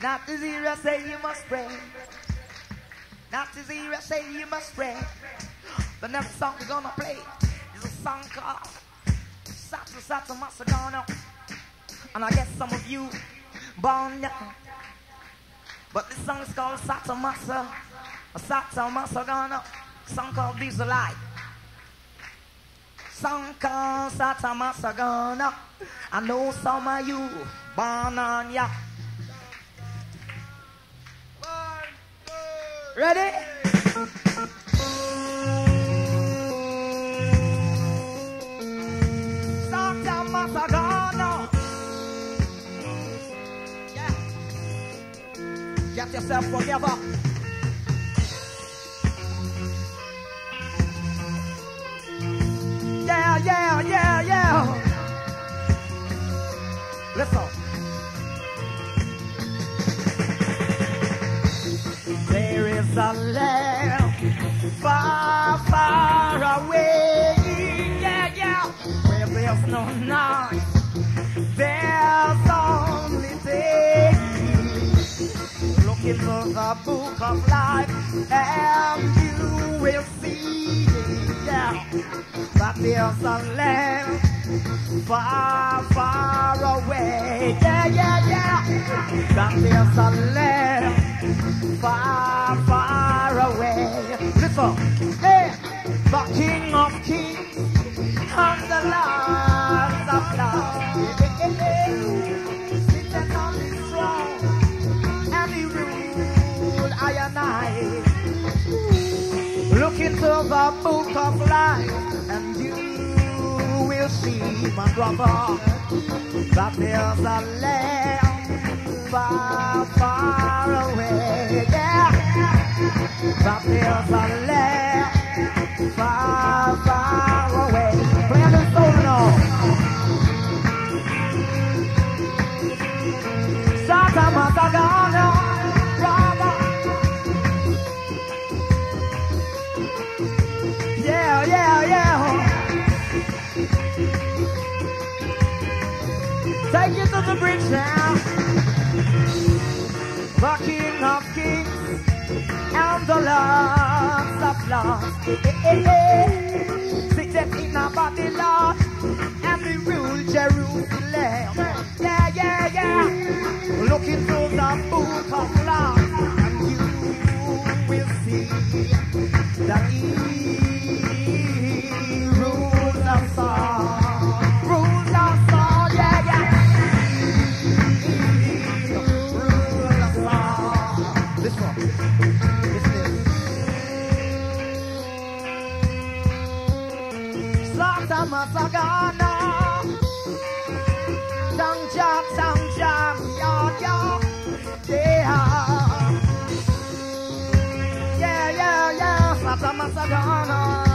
Not to zero, say you must pray. Not to zero, say you must pray. The next song we're gonna play is a song called Satta, Satta, Masagana. And I guess some of you born young. But this song is called Satta Masa, Satta Masagana. Song called Diesel Light. Song called Satta Masagana. I know some of you born on ya. Ready? Satta Masagana. Yeah. Get yourself together. Yeah, yeah, yeah, yeah. Listen. There is a land far, far away. Yeah, yeah. Where there's no night. There's only day. Look into the book of life and you will see, yeah, that there's a land far, far away. Yeah, yeah, yeah. That there's a land far, far away. Listen, hey, the King of Kings and the Lord of Lords. Sitting on his throne and he ruled I and I. Look into the book of life and you will see, my brother, that there's a land far, far away. Yeah, that there's a land far, far away. Play the solo now. Satta Masagana, brother. Yeah, yeah, yeah. Take it to the bridge now. The King of Kings and the Lord of Lords. Seated in a Babylon and we rule Jerusalem. Yeah, yeah, yeah. Look into the book of life and you will see that he rules us all. Rules us all, yeah, yeah. He rules us all. This one. Satta Masagana. Sang jam, ya, ya. Yeah. Yeah, yeah, yeah. Satta Masagana.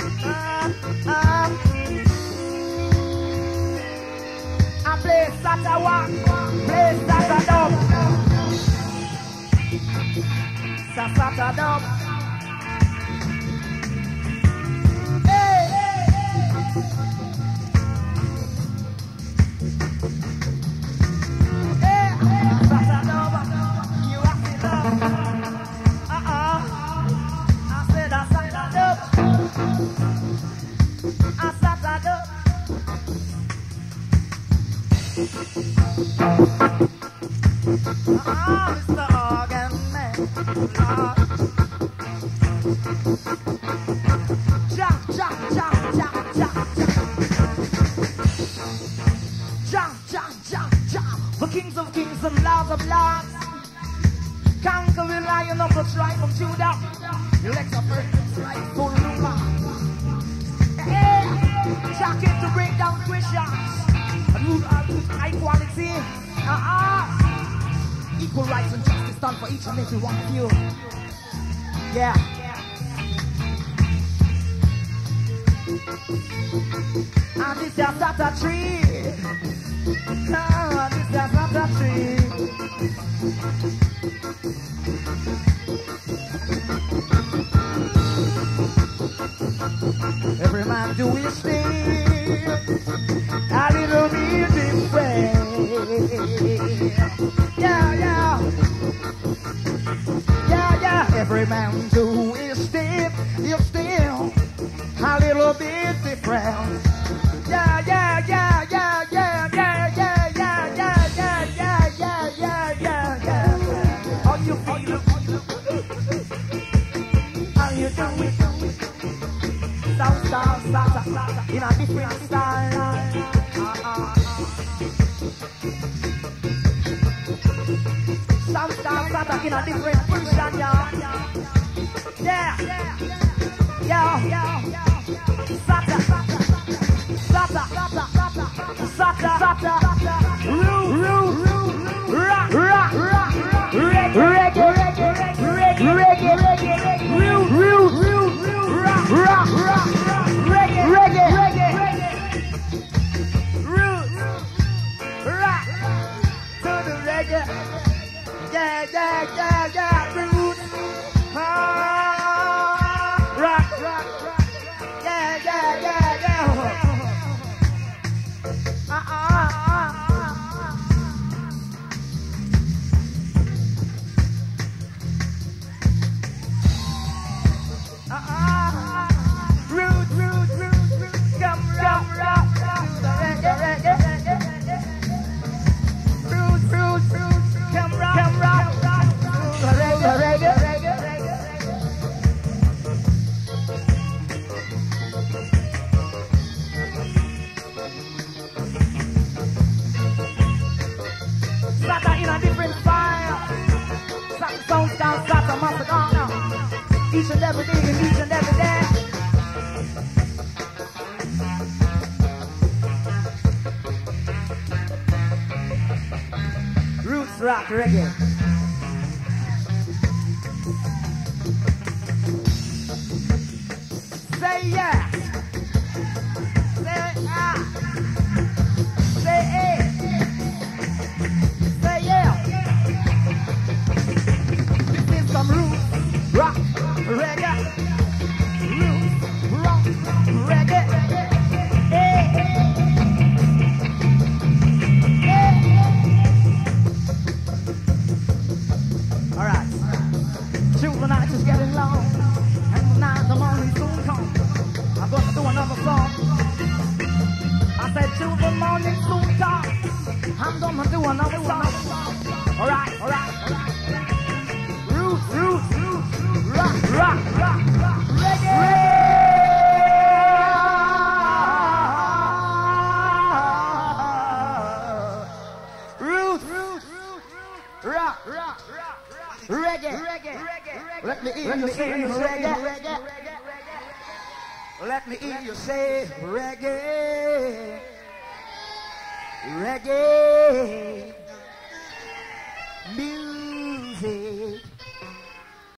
I play Satta walk, play Satta dub. Satta dub. Hey, hey, Satta dub. You have to love. I said I Satta dub. I Satta dub. Mr. Organ Man, Lord. Jump, jump, jump, jump, jump, jump. Jump, jump, jump, jump. The kings of kings and lords of lords. Conquering lion of the tribe of Judah. Elect a perfect right full ruler. Hey, shocking to break down questions. Rule out with high quality. Equal rights and justice done for each and every one of you. Yeah. And this is a Satta tree. This is a Satta tree. Every man do his thing. A little bit different. Yeah, yeah. every man do is still a little bit different. Yeah, yeah, yeah, yeah, yeah, yeah, yeah, yeah, yeah, yeah, yeah, yeah, yeah, yeah, yeah. How you feel? How you doing? Sound, in a different style. Sound, in a different version, yeah. Yeah, yeah, Satta, root, rock, reggae, root, rock, reggae, root, rock, to the reggae, yeah, root, rock, yeah. Root, come rock, to the reggae. Root, come rock, to the reggae. Satta in a different style. Satta sounds down, Satta must have gone now. Each and every day, each and every day. Roots rock reggae. Say yeah. Say ah. Say eh. Say yeah. This is some roots rock reggae. Roots rock reggae. Eh. Alright. Till the night is getting long, and tonight the morning soon comes. I'm gonna do another song. I said till the morning soon comes, I'm gonna do another song. Alright. Roots, rock, reggae. Rock, reggae. Let me hear you say reggae. Let me hear you say reggae.